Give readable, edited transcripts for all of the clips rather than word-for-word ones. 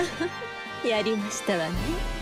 やりましたわね。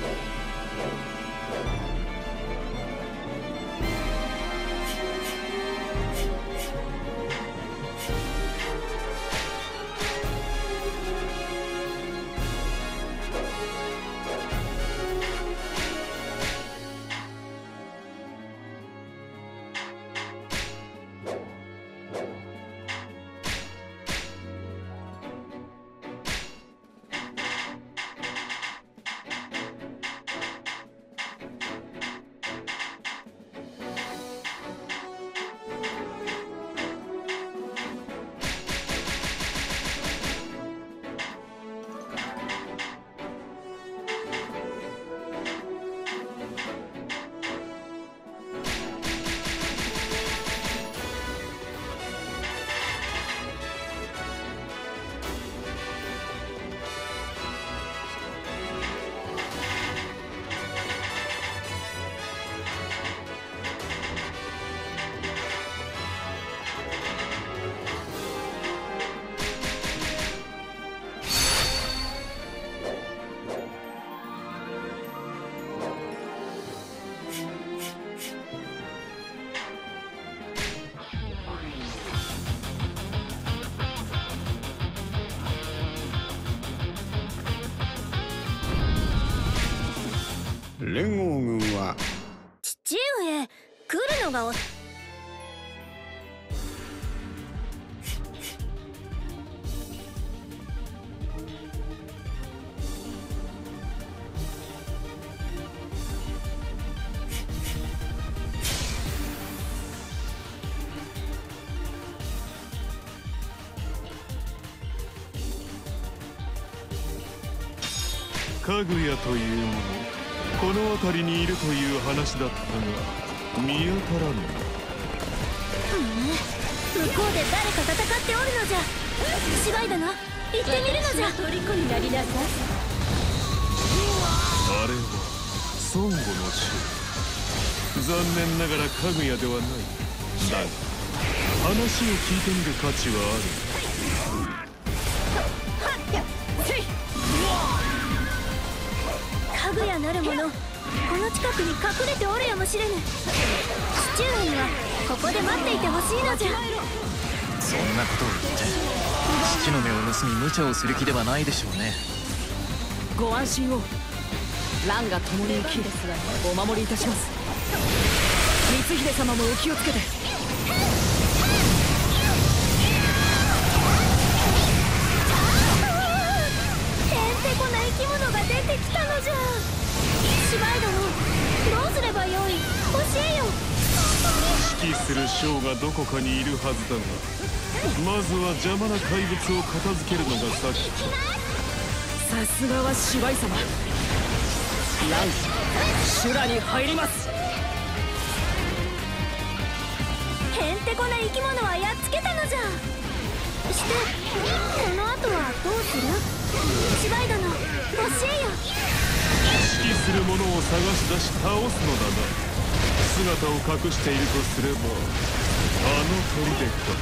連合軍は父上、来るのがかぐやというもの、この辺りにいるという話だったが見当たらぬ。 向こうで誰か戦っておるのじゃ。芝居だな、行ってみるのじゃ。 虜になりなさい。 あれは孫悟の死。残念ながらかぐやではない。だが話を聞いてみる価値はある。 かぐやなる者、この近くに隠れておるやもしれぬ。父上にはここで待っていてほしいのじゃ。 そんなことを言って父の目を盗み無茶をする気ではないでしょうね。 ご安心を。蘭が共に生きお守りいたします。光秀様もお気をつけて。 てこな生き物が出てきたのじゃ。芝居殿、どうすればよい、教えよ。 指揮する将がどこかにいるはずだが、まずは邪魔な怪物を片付けるのが先か。 さすがは芝居様。蘭修羅に入ります。 へんてこな生き物はやっつけたのじゃ。してこの後はどうする。芝居殿、教えよ。 指揮する者を探し出し倒すのだが、姿を隠しているとすればあの砦か。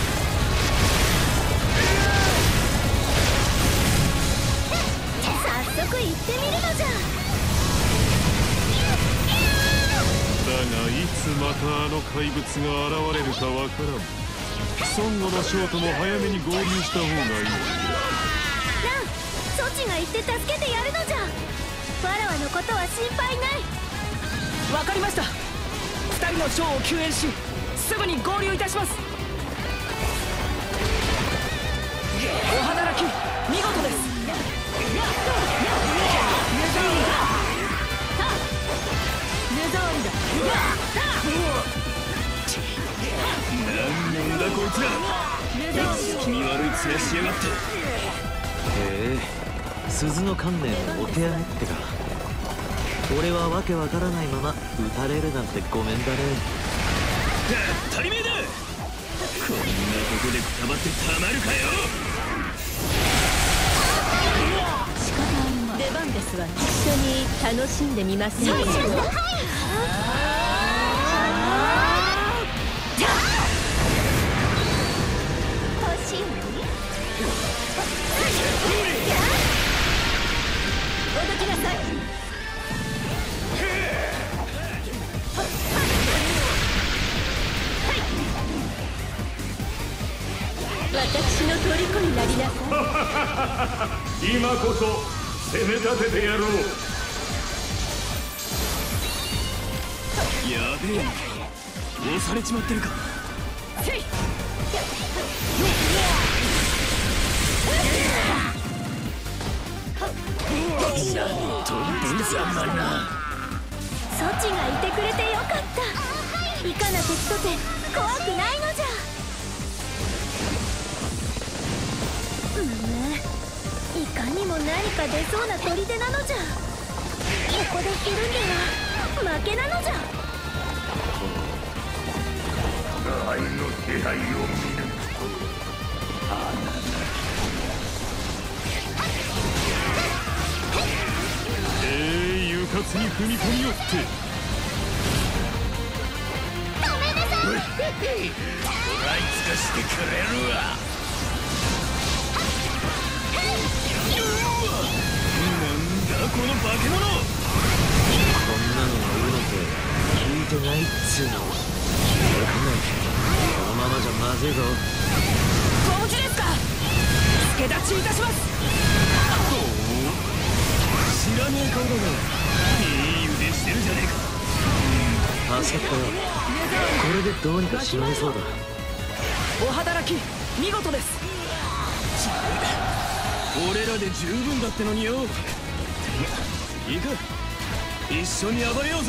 早速行ってみるのじゃ。 だがいつまたあの怪物が現れるかわからん。孫悟の将とも早めに合流した方がいい。 蘭、そちが行って助けてやるのじゃ。わらわのことは心配ない。 わかりました。二人の将を救援し、すぐに合流いたします。お働き見事です。 なんだこいつら。気味悪い面しやがって。 へえ、鈴の観念をお手上げってか。俺はわけわからないまま撃たれるなんてごめんだね。 当たり前だ。こんなとこでくたばってたまるかよ。 仕方ありません。出番ですわ。一緒に楽しんでみませんか。 私の虜になりなさい。 今こそ攻め立ててやろう。 やべえ、押されちまってるか。なんと無様な。 ソチがいてくれてよかった。いかな敵とて怖くないのじゃ。いかにも何か出そうな砦なのじゃ。ここでひるんでは負けなのじゃ。 愛の気配を見るうかつに踏み込みよって。 ごめんなさい。 食らいつかしてくれるわ。なんだこの化け物。 こんなのがいるのって聞いてないっつうの。わかんない。このままじゃまずいぞ。 ご無事ですか。助立ちいたします。 知らねえ顔だがいい腕してるじゃねえか。 助かったよ。これでどうにかしのげそうだ。 お働き見事です。 俺らで十分だってのによ。いいか、一緒に暴れようぜ。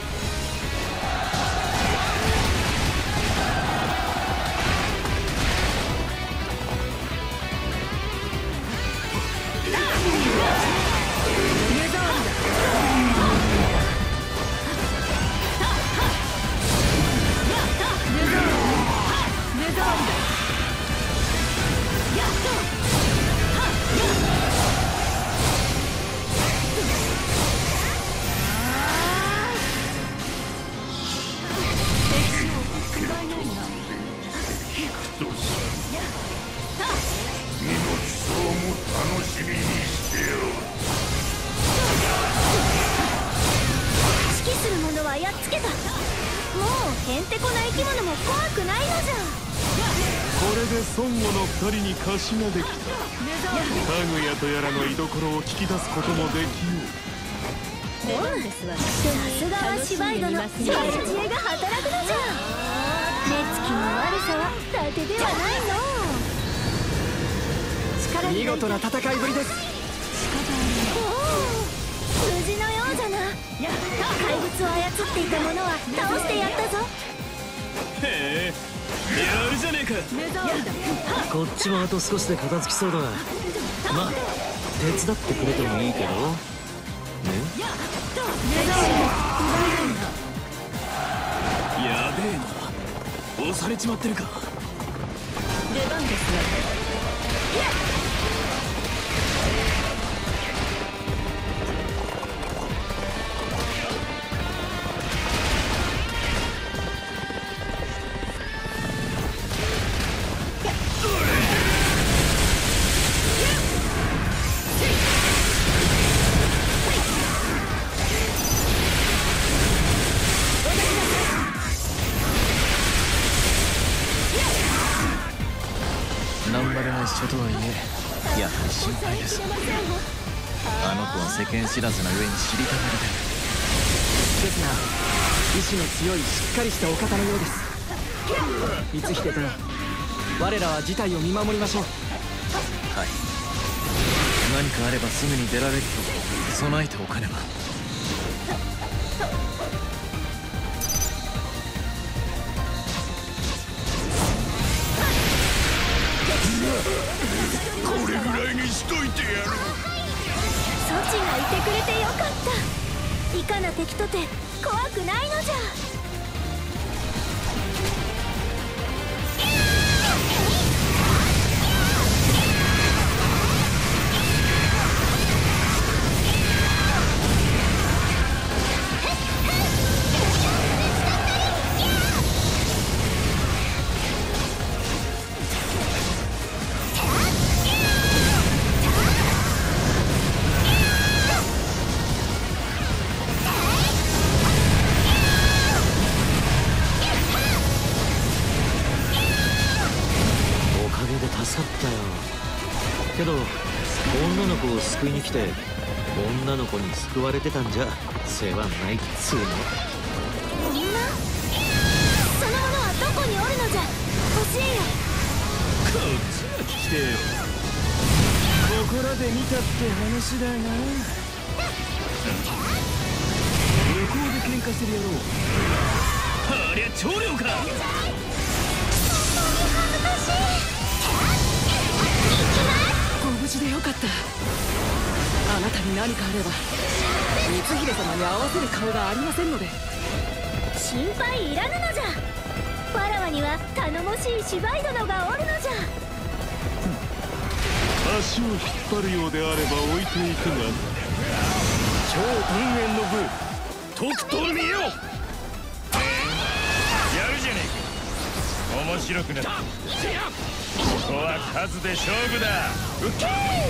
やっつけた。もうへんてこな生き物も怖くないのじゃ。 これで孫悟の2人に貸しができた。かぐやとやらの居所を聞き出すこともできよう。 さすがは芝居殿、知恵が働くのじゃ。目つきの悪さは伊達ではないの。 見事な戦いぶりです。 無事のようじゃな。怪物を操っていた者は倒してやったぞ。 へえ、やるじゃねえか。 こっちもあと少しで片付きそうだ。まあ手伝ってくれてもいいけどね。 やべえな、押されちまってるか。 出番ですね。 一緒とはいえやはり心配です。あの子は世間知らずな上に知りたがりで。 ですが意志の強いしっかりしたお方のようです。光秀殿、我らは事態を見守りましょう。 はい、何かあればすぐに出られると備えておかねば。 これぐらいにしといてやる。 ソチがいてくれてよかった。いかな敵とて怖くないのじゃ。 けど女の子を救いに来て女の子に救われてたんじゃ世話ないっつうの。 女？そのものはどこにおるのじゃ、教えよ。 こっちが聞きてえよ。ここらで見たって話だな。向こうで喧嘩してる野郎。ありゃ長領か。 ご無事でよかった。あなたに何かあれば光秀様に合わせる顔がありませんので。 心配いらぬのじゃ。わらわには頼もしい芝居殿がおるのじゃ。 足を引っ張るようであれば置いていくが、 超文縁の部とくと見よ。やるじゃねえか。面白くなった。ここは数で勝負だ。うっけー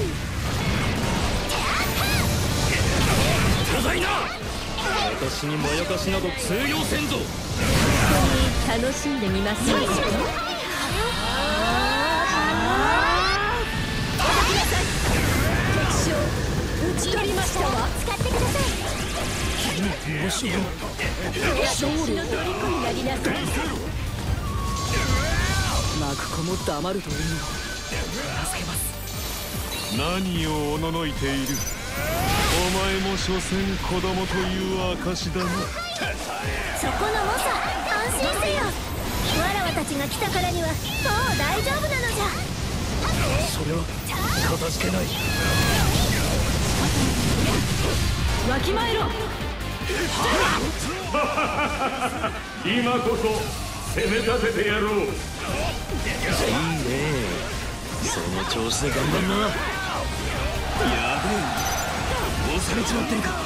巨大な。私にまやかしなど通用せんぞ。 楽しんでみますよ。 打ち取りましたわ。 使ってください。 私の虜になりなさい。泣く子も黙るというのを助けます。 何をおののいている。お前も所詮子供という証だな。 そこの猛者、安心せよ。わらわたちが来たからにはもう大丈夫なのじゃ。 それはかたじけない。 わきまえろ。 今こそ攻め立ててやろう。いいね、 その調子で頑張んな。 やべえ、押されちまってるか。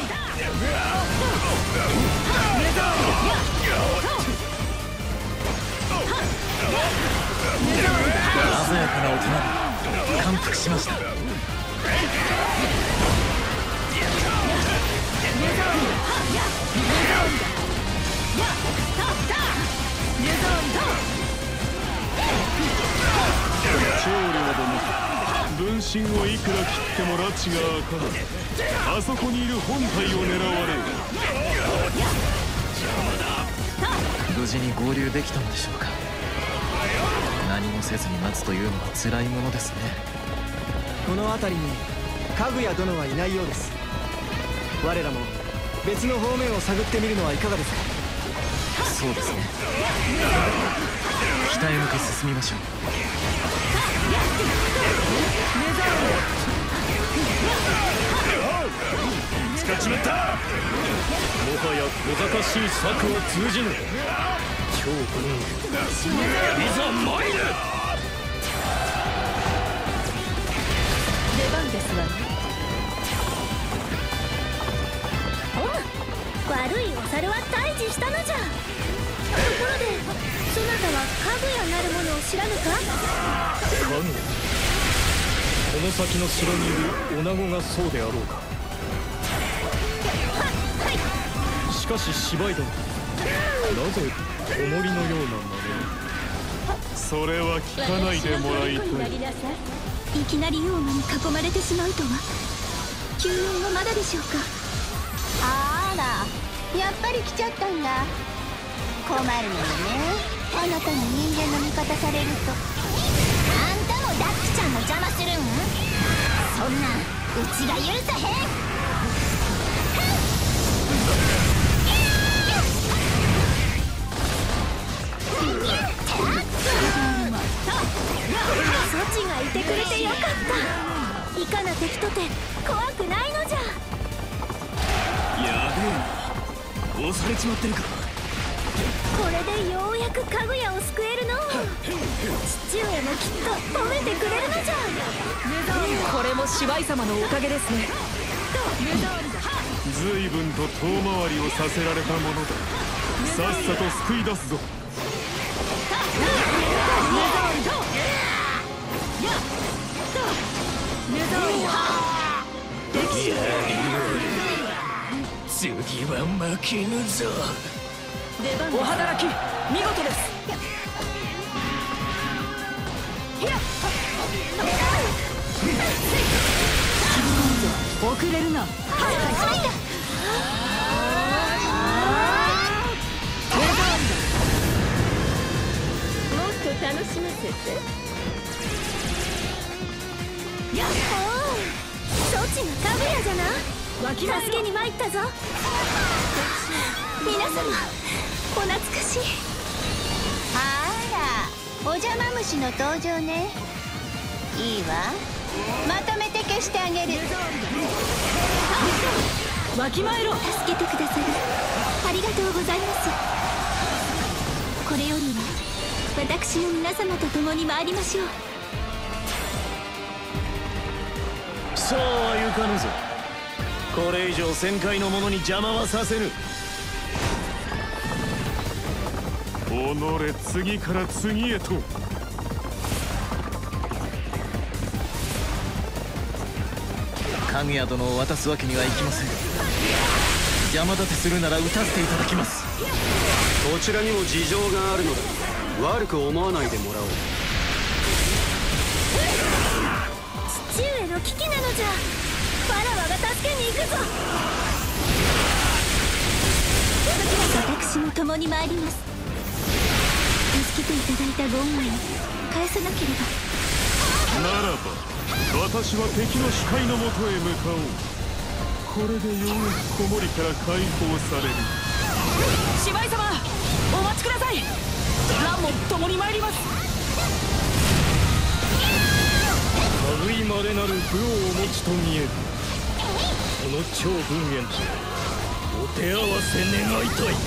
鮮やかな大人に感服しました。 長領殿、分身をいくら切っても拉致が開かない。あそこにいる本体を狙われる。 無事に合流できたのでしょうか。何もせずに待つというのは辛いものですね。 この辺りにかぐや殿はいないようです。我らも別の方面を探ってみるのはいかがですか。 そうですね。北へ向け進みましょう。 使っちまった。もはや小賢しい策は通じぬ。超文いざ参る。 出番ですわね。 悪いお猿は退治したのじゃ。ところでそなたはかぐやなるものを知らぬか。 かぐや、この先の城にいる女子がそうであろうか。しかし芝居殿、なぜおもりのような真似を。 それは聞かないでもらいたい。 いきなり妖魔に囲まれてしまうとは。救援はまだでしょうか。あら、やっぱり来ちゃったんだ。困るのよね、あなたに人間の味方されると。あんたもダックちゃんの邪魔するん？そんなんうちが許さへん。そちがいてくれてよかった。いかな敵とて怖くないのじゃ。 やべえな、押されちまってるか。 これでようやくかぐやを救えるの。父上もきっと褒めてくれるのじゃ。 これも芝居様のおかげですね。 随分と遠回りをさせられたものだ。さっさと救い出すぞ。 次は負けぬぞ。 お働き見事です。 そ遅れるな。 もっと楽しませて。やっほー、そっちがかぐやじゃな。助けに参ったぞ。皆様お懐かしい。あら、お邪魔虫の登場ね。いいわ、まとめて消してあげる。 わきまえろ。 助けてくださりありがとうございます。これよりは私の皆様と共に参りましょう。 そうはいかぬぞ。これ以上旋回の者に邪魔はさせぬ。 己次から次へと。 かぐや殿を渡すわけにはいきません。邪魔立てするなら撃たせていただきます。 こちらにも事情があるのだ。悪く思わないでもらおう。 父上の危機なのじゃ。ファラワが助けに行くぞ。私も共に参ります。助けていただいたご恩を返さなければ。 ならば私は敵の視界のもとへ向かおう。これでようやく子守から解放される。 姉妹様お待ちください。ランも共に参ります。 類まれなる武をお持ちと見える。この超文元とお手合わせ願いたい。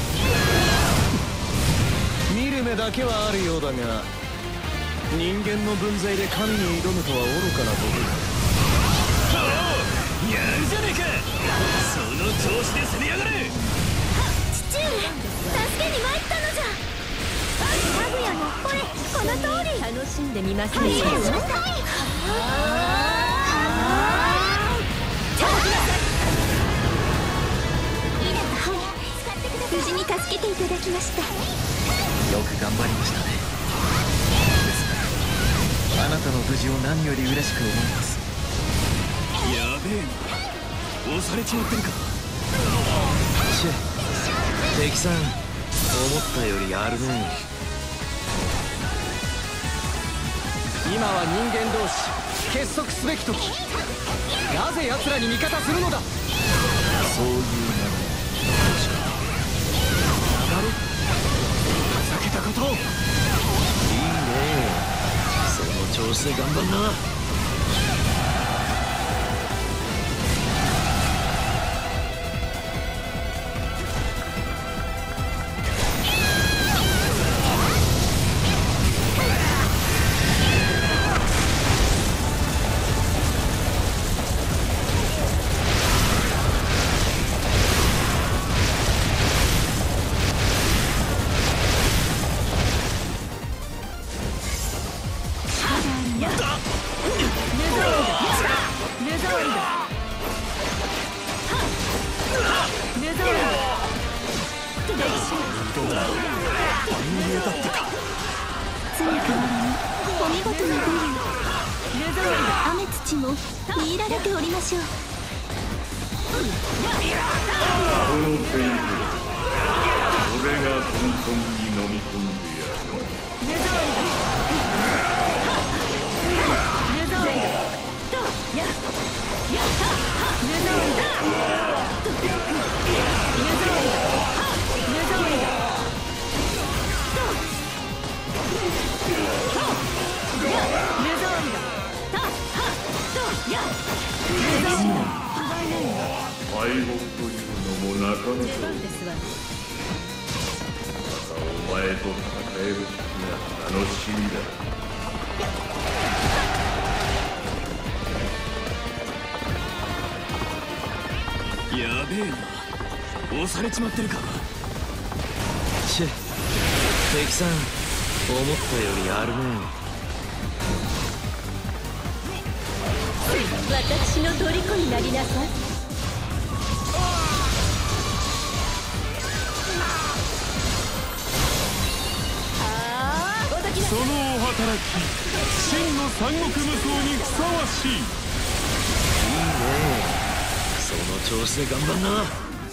見る目だけはあるようだが、人間の分際で神に挑むとは愚かなことだ。やるじゃねえか。その調子で攻めやがれ。 父上、助けに参ったのじゃ。かぐやもこれこの通り。楽しんでみますね。無事に助けていただきました。 よく頑張りましたね。ですがあなたの無事を何より嬉しく思います。 やべえな、押されちまってるか。 チェ、敵さん思ったよりやるね。 今は人間同士結束すべき時。なぜ奴らに味方するのだ。 そういう避けたこと。いいね、 その調子で頑張んな。 雨土も見入られておりましょう。 このペイント俺がトントンに飲み込んでやる。敗北というのもなかなか。またお前と戦える時が楽しみだ。 やべえな、押されちまってるか。 チェ、敵さん思ったよりやるね。 私の虜になりなさい。 そのお働き、真の三国無双にふさわしい。 いいね、 調子で頑張んな。 お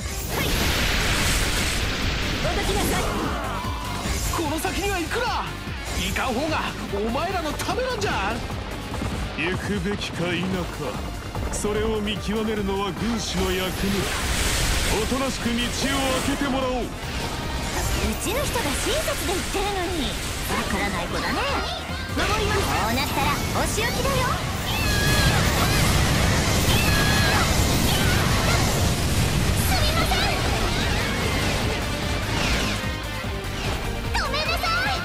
どきなさい。 この先には行くな。行かん方がお前らのためなんじゃ。 行くべきか否か、それを見極めるのは軍師の役目。おとなしく道を開けてもらおう。 うちの人が親切で言ってるのにわからない子だね。登ります。こうなったらお仕置きだよ。すみません。止めなさい。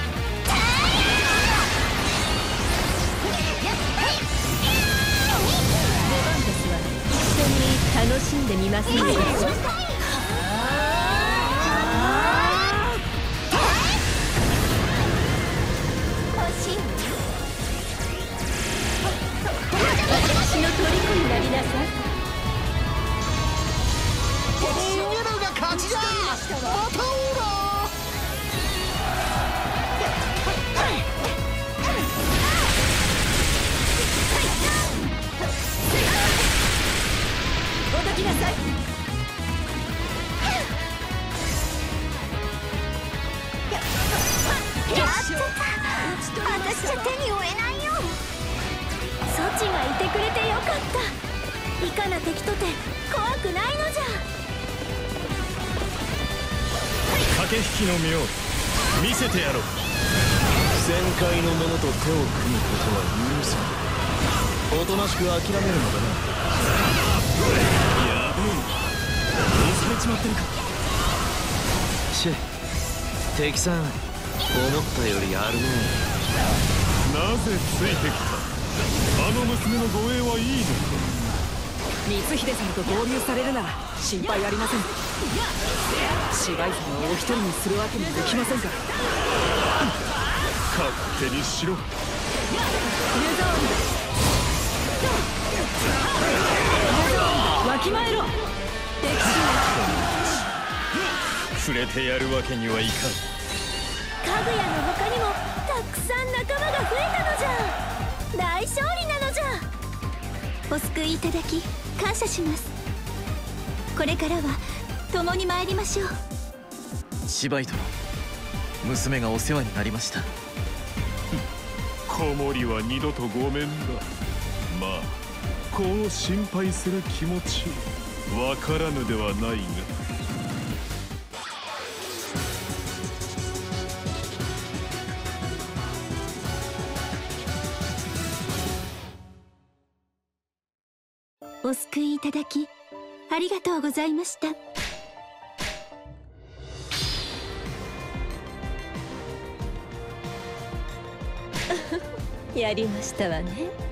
出番ですわ。一緒に楽しんでみませんか。私の虜になりなさい。 逃げるが勝ちだ。またオーラおどきなさい。 やっちゃった。私じゃ手に負えないよ。ソチがいてくれてよかった。いかな敵とて怖くないのじゃ。 駆け引きの妙見せてやろう。旋回の者と手を組むことは許さん。おとなしく諦めるのだな。やべえ、押されちまってるか。 シェ敵さん、思ったよりあるね。 なぜついてきた。あの娘の護衛はいいのか。 光秀様と合流されるなら心配ありません。芝居様をお一人にするわけにもいきませんから。 勝手にしろ。 湯沢わきまえろ。敵士触れてやるわけにはいかん。 かぐやの他にもたくさん仲間が増えたのじゃ。大勝利なのじゃ。お救いいただき感謝します。これからは共に参りましょう。 芝居殿、娘がお世話になりました。 子守は二度とごめんだ。まあ子を心配する気持ちわからぬではないが。 お救いいただきありがとうございました。 やりましたわね。